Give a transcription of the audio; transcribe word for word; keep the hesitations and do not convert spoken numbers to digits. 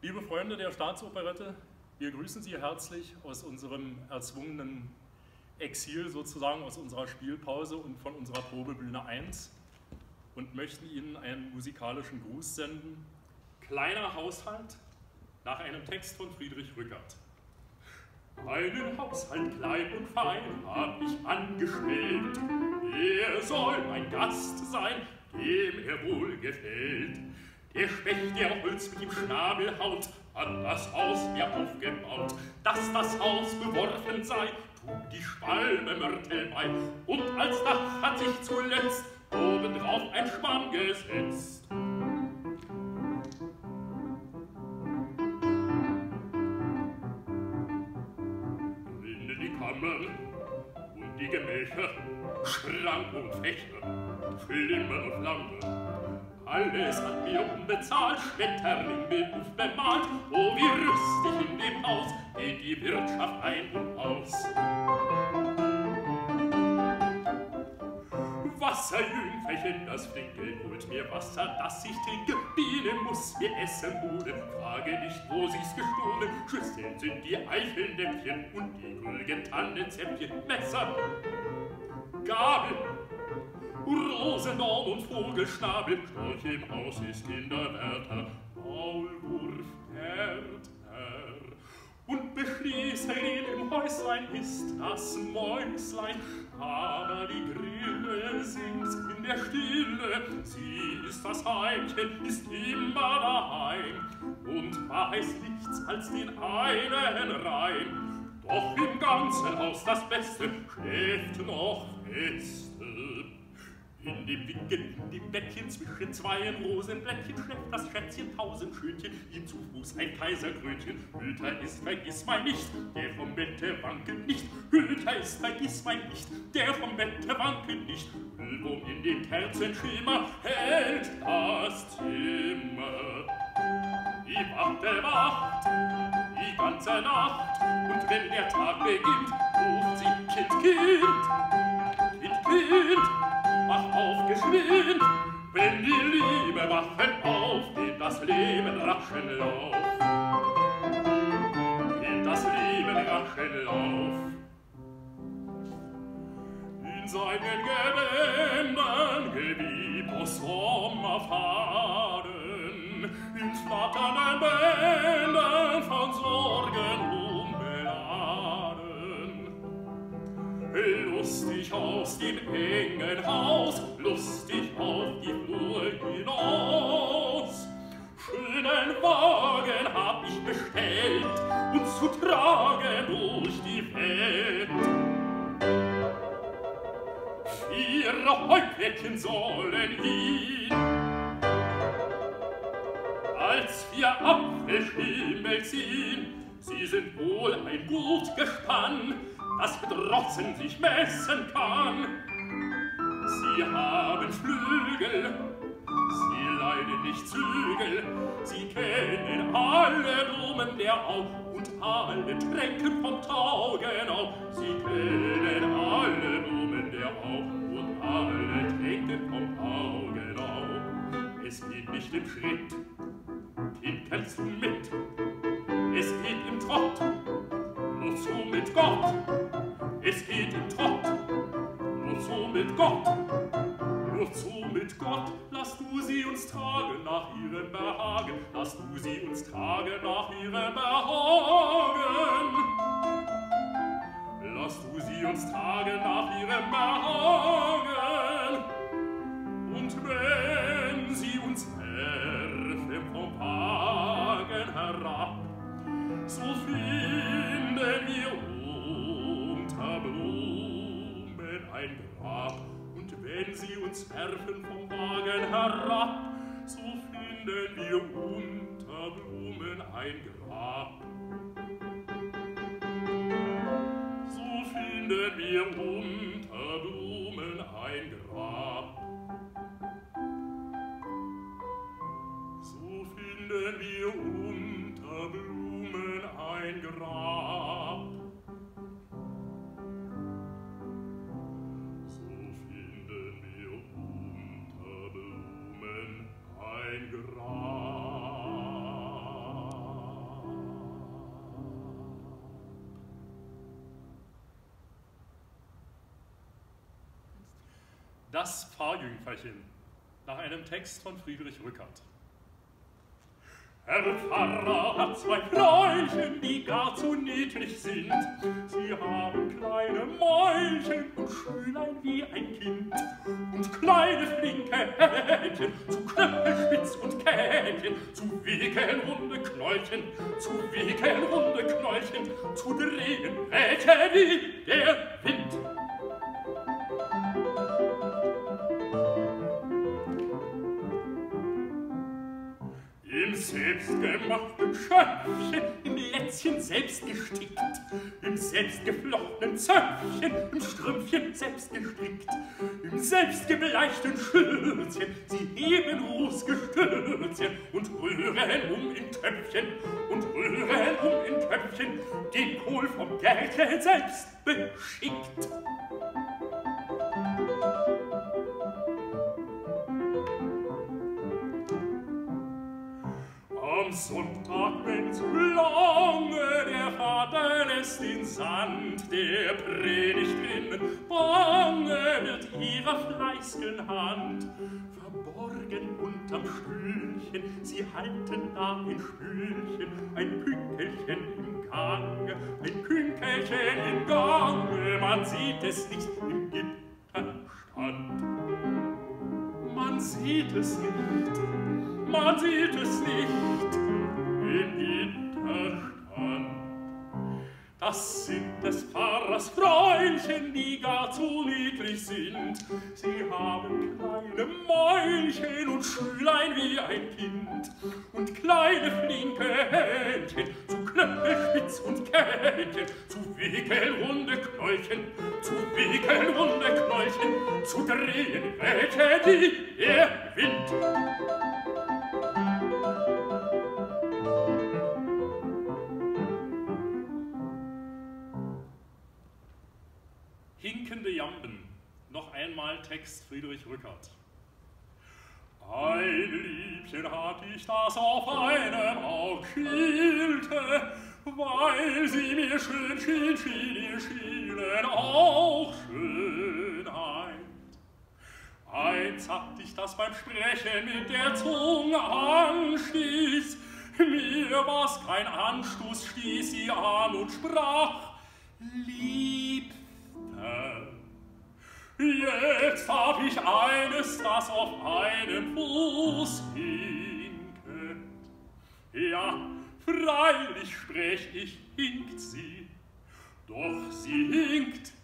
Liebe Freunde der Staatsoperette, wir grüßen Sie herzlich aus unserem erzwungenen Exil, sozusagen aus unserer Spielpause und von unserer Probebühne eins und möchten Ihnen einen musikalischen Gruß senden. Kleiner Haushalt nach einem Text von Friedrich Rückert. Einen Haushalt klein und fein hab ich angestellt. Er soll mein Gast sein, dem er wohl gefällt. Der Specht, der Holz mit dem Schnabel haut, hat das Haus mir aufgebaut. Dass das Haus beworfen sei, trug die Schwalbe Mörtel bei. Und als Dach hat sich zuletzt obendrauf ein Schwamm gesetzt. Drinnen die Kammern und die Gemächer, Schrank und Fächer, Flimmer und Flamme. Alles hat mir unbezahlt, Schmetterling beruft bemalt. Oh, wie rüstig in dem Haus geht die Wirtschaft ein und aus. Wasser, Jüngferchen, das Flinke, holt mir Wasser, das ich trinke. Biene muss mir Essen holen, frage nicht, wo sie's gestohlen. Schüsseln sind die Eichelnäpfchen und die grünen Tannenzäpfchen. Messer, Gabel, Rosenbaum und Vogelschnabel, Storch im Haus ist Kinderwärter, Maulwurf, Gärtner. Und Beschließerin im Häuslein ist das Mäuslein, aber die Grille singt in der Stille. Sie ist das Heimchen, ist immer daheim und weiß nichts als den einen Reim. Doch im ganzen Haus das Beste schläft noch feste. In dem Winkel, in dem Bettchen zwischen zweien Rosenblättchen schläft das Schätzchen tausend Schönchen, ihm zu Fuß ein Kaiserkrönchen. Hüter ist Vergissmeinnicht, der vom Bette wankelt nicht. Hüter ist Vergissmeinnicht, der vom Bette wankelt nicht. Ölwurm in dem Kerzenschimmer hält das Zimmer. Die Wachte wacht die ganze Nacht, und wenn der Tag beginnt, ruft sie Kind, Kind, Kind, Kind. Wach auf, geschwind, wenn die Liebe wachen auf, geht das Leben raschen Lauf. Geht das Leben raschen Lauf. In seinen Gewändern gewieb aus Sommerfaden, in flatternden Bändern von Sorgen umbeladen. Lustig aus dem engen Haus, lustig auf die Flur hinaus. Schönen Wagen hab ich bestellt, uns zu tragen durch die Welt. Vier Häuptlein sollen ihn als vier Apfelschimmel ziehen. Sie sind wohl ein gut Gespann, das mit Rossen sich messen kann. Sie haben Flügel, sie leiden nicht Zügel, sie kennen alle Blumen der Au und alle Tränke vom Taugenau. Sie kennen alle Blumen der Au und alle Tränke vom Taugenau. Es geht nicht im Schritt, Kind, kennst du mit? Es geht im Trott, nur zu mit Gott. Es geht im Trott, nur zu mit Gott. Nur zu mit Gott, lass du sie uns tragen nach ihrem Behagen. Lass du sie uns tragen nach ihrem Behagen. Lass du sie uns tragen nach ihrem Behagen. Und wenn sie uns werfen vom Wagen herab, so finden wir unter Blumen ein Grab. Und wenn sie uns werfen vom Wagen herab, so finden wir unter Blumen ein Grab. So finden wir unter Blumen ein Grab. So finden wir unter Blumen ein Grab. So finden wir unter Blumen ein Grab. Das Pfarrjüngferchen nach einem Text von Friedrich Rückert. Herr Pfarrer hat zwei Fräulein, die gar zu niedlich sind. Sie haben kleine Mäulchen und Schülein wie ein Kind. Und kleine flinke Händchen, zu Knöpfelspitz und Kähnchen, zu wickeln runde Knäulchen, zu wickeln runde Knäulchen, zu drehen welche wie der Wind. Im selbstgemachten Schöpfchen, im Lätzchen selbst gestickt, im selbstgeflochtenen Zöpfchen, im Strümpfchen selbst gestrickt, im selbstgebleichten Schürzchen, sie heben Rußgestürzchen und rühren um in Töpfchen und rühren um in Töpfchen, den Kohl vom Gärtchen selbst beschickt. Am Sonntag, wenn's lange der Vater lässt den Sand der Predigt rinnen, bange wird ihrer fleißigen Hand. Verborgen unterm Stühlchen, sie halten da ein Spülchen, ein Pünkelchen im Gange, ein Pünkelchen im Gange, man sieht es nicht im Gitterstand. Man sieht es nicht. Man sieht es nicht im Gitterstand. Das sind des Pfarrers Fräulein, die gar zu niedlich sind. Sie haben kleine Mäulchen und Schülein wie ein Kind und kleine flinke Händchen, zu Knöpfelspitz und Kähnchen, zu wickelrunde Knäulchen, zu wickelrunde Knäulchen, zu drehen welche wie der Wind. Hinkende Jamben, noch einmal Text Friedrich Rückert. Ein Liebchen hat ich, das auf einem Aug schielte, weil sie mir schön schien, schien ihr Schielen auch Schönheit. Eins hat ich, das beim Sprechen mit der Zunge anstieß, mir war's kein Anstoß, stieß sie an und sprach, Lieb, jetzt hab ich eines, das auf einem Fuß hinket. Ja, freilich sprech ich, hinkt sie, doch sie hinkt